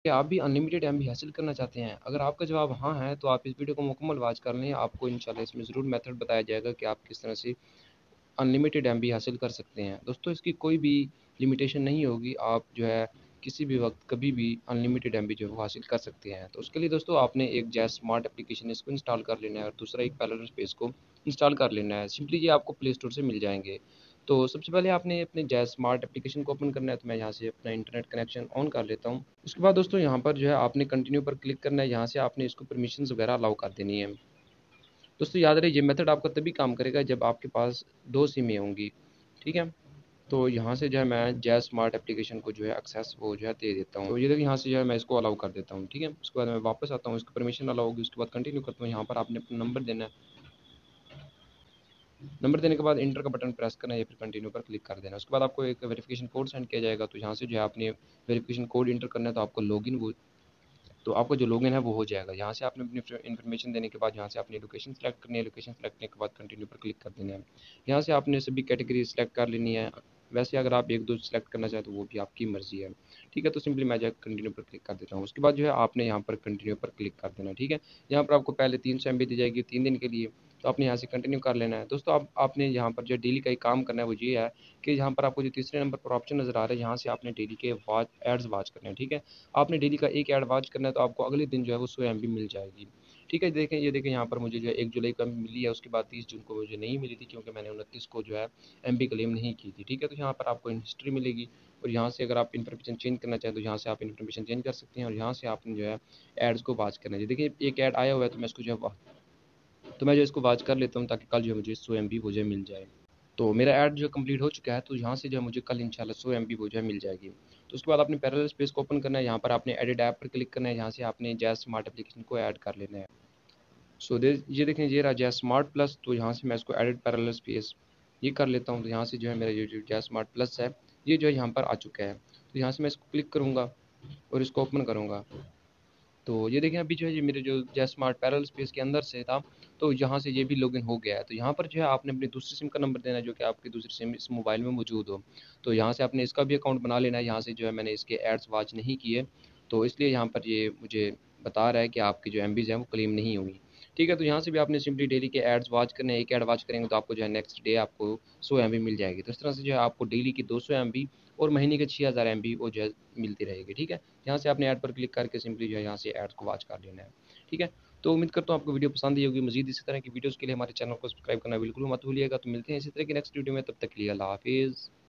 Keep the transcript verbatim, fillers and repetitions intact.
क्या आप भी अनलिमिटेड एमबी हासिल करना चाहते हैं? अगर आपका जवाब हाँ है, तो आप इस वीडियो को मुकम्मल वॉच कर लें। आपको इंशाल्लाह इसमें ज़रूर मेथड बताया जाएगा कि आप किस तरह से अनलिमिटेड एमबी हासिल कर सकते हैं। दोस्तों, इसकी कोई भी लिमिटेशन नहीं होगी। आप जो है किसी भी वक्त कभी भी अनलिमिटेड एमबी जो है वो हासिल कर सकते हैं। तो उसके लिए दोस्तों आपने एक जैज़ स्मार्ट एप्लीकेशन इसको इंस्टॉल कर लेना है और दूसरा एक पैरेलल स्पेस को इंस्टॉल कर लेना है। सिंपली ये आपको प्ले स्टोर से मिल जाएंगे। तो सबसे पहले आपने अपने जैज़ स्मार्ट एप्लीकेशन को ओपन करना है। तो मैं यहाँ से अपना इंटरनेट कनेक्शन ऑन कर लेता हूँ। उसके बाद दोस्तों यहाँ पर जो है आपने कंटिन्यू पर क्लिक करना है। यहाँ से आपने इसको परमिशंस वगैरह अलाउ कर देनी है। दोस्तों याद रहे, ये मेथड आपका तभी काम करेगा जब आपके पास दो सिमें होंगी। ठीक है। तो यहाँ से जो है मैं जैज़ स्मार्ट एप्लीकेशन को जो है एक्सेस वो जो है दे देता हूँ। तो ये देखिए यहाँ से जो है मैं इसको अलाउ कर देता हूँ। ठीक है। उसके बाद मैं वापस आता हूँ, इसको परमिशन अलाउ होगी। उसके बाद कंटिन्यू करता हूँ। यहाँ पर आपने अपना नंबर देना है। नंबर देने के बाद इंटर का बटन प्रेस करना है या फिर कंटिन्यू पर क्लिक कर देना है। उसके बाद आपको एक वेरिफिकेशन कोड सेंड किया जाएगा। तो यहाँ से जो है आपने वेरिफिकेशन कोड इंटर करना है। तो आपको लॉगिन वो तो आपका जो लॉगिन है वो हो जाएगा। यहाँ से आपने अपनी इन्फॉर्मेशन देने के बाद यहाँ से अपनी लोकेशन सेलेक्ट करनी है। लोकेशन सेलेक्ट करने के बाद कंटिन्यू पर क्लिक कर देना है। यहाँ से आपने सभी कैटेगरी सेलेक्ट कर लेनी है। वैसे अगर आप एक दो सेलेक्ट करना चाहें तो वो भी आपकी मर्जी है। ठीक है। तो सिंपली मैं जो है कंटिन्यू पर क्लिक कर देता हूँ। उसके बाद जो है आपने यहाँ पर कंटिन्यू पर क्लिक कर देना है। ठीक है। यहाँ पर आपको पहले तीन सौ एम बी दी जाएगी तीन दिन के लिए। तो आपने यहाँ से कंटिन्यू कर लेना है। दोस्तों, आप आपने यहाँ पर जो डेली का एक काम करना है वो ये है कि यहाँ पर आपको जो तीसरे नंबर पर ऑप्शन नज़र आ रहा है, यहाँ से आपने डेली के वॉच एड्स वॉच करने हैं। ठीक है। आपने डेली का एक ऐड वॉच करना है। तो आपको अगले दिन जो है वो सौ एम बी मिल जाएगी। ठीक है। देखें, ये देखें यहाँ पर मुझे जो है एक जुलाई को मिली है। उसके बाद तीस जून को मुझे नहीं मिली थी, क्योंकि मैंने उनतीस को जो है एम बी क्लेम नहीं की थी। ठीक है। तो यहाँ पर आपको हिस्ट्री मिलेगी। और यहाँ से अगर आप इन्फॉर्मेशन चेंज करना चाहें तो यहाँ से आप इन्फॉर्मेशन चेंज कर सकते हैं। और यहाँ से आपने जो है एड्स को वॉच करना है। देखिए एक ऐड आया हुआ है, तो मैं इसको जो है तो मैं जो इसको वॉच कर लेता हूँ, ताकि कल जो है मुझे सौ एम बी वो जो है मिल जाए। तो मेरा ऐड जो कंप्लीट हो चुका है। तो यहाँ से जो है मुझे कल इंशाल्लाह सौ एम बी वो जो है मिल जाएगी। तो उसके बाद आपने पैरेलल स्पेस को ओपन करना है। यहाँ पर आपने एडिट ऐप पर क्लिक करना है। यहाँ से आपने जैज़ स्मार्ट एप्लीकेशन को ऐड कर लेना है। सो दे ये देखें, ये रहा जैज़ स्मार्ट प्लस। तो यहाँ से मैं इसको एडिट पैरेलल स्पेस ये कर लेता हूँ। तो यहाँ से जो है मेरा ये जो जैज़ स्मार्ट प्लस है, ये जो है यहाँ पर आ चुका है। तो यहाँ से मैं इसको क्लिक करूँगा और इसको ओपन करूँगा। तो ये देखें, अभी जो है ये मेरे जो जैज़ स्मार्ट पैरेलल स्पेस के अंदर से था। तो यहाँ से ये भी लॉगिन हो गया है। तो यहाँ पर जो है आपने अपनी दूसरी सिम का नंबर देना है, जो कि आपकी दूसरी सिम इस मोबाइल में मौजूद हो। तो यहाँ से आपने इसका भी अकाउंट बना लेना है। यहाँ से जो है मैंने इसके एड्स वॉच नहीं किए, तो इसलिए यहाँ पर ये मुझे बता रहा है कि आपकी जो एमबीज़ हैं वो क्लेम नहीं हुई। ठीक है। तो यहाँ से भी आपने सिंपली डेली के एड्स वॉच करने हैं। एक ऐड वॉच करेंगे तो आपको जो है नेक्स्ट डे आपको सौ एम बी मिल जाएगी। तो इस तरह से जो है आपको डेली की दो सौ एम बी और महीने के छः हज़ार एम बी वो जो है मिलती रहेगी। ठीक है। यहाँ से आपने ऐड पर क्लिक करके सिंपली जो है यहाँ से ऐड को वॉच कर लेना है। ठीक है। तो उम्मीद करता हूँ आपको वीडियो पसंद आई होगी। मजीद इसी तरह की वीडियोज़ के लिए हमारे चैनल को सब्सक्राइब करना बिल्कुल मत भूलिएगा। तो मिलते हैं इसी तरह की नेक्स्ट वीडियो में, तब तक के लिए अल्लाह हाफिज़।